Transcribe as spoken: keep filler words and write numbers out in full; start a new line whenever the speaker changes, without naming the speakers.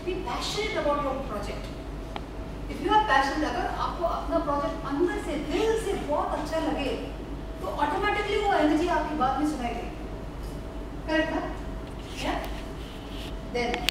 be passionate about your project. If you are passionate, अगर आपको अपना प्रोजेक्ट अंदर से दिल से बहुत अच्छा लगे तो ऑटोमेटिकली वो एनर्जी आपकी बात में सुनाई देगी. करेक्ट ना? Yeah. Then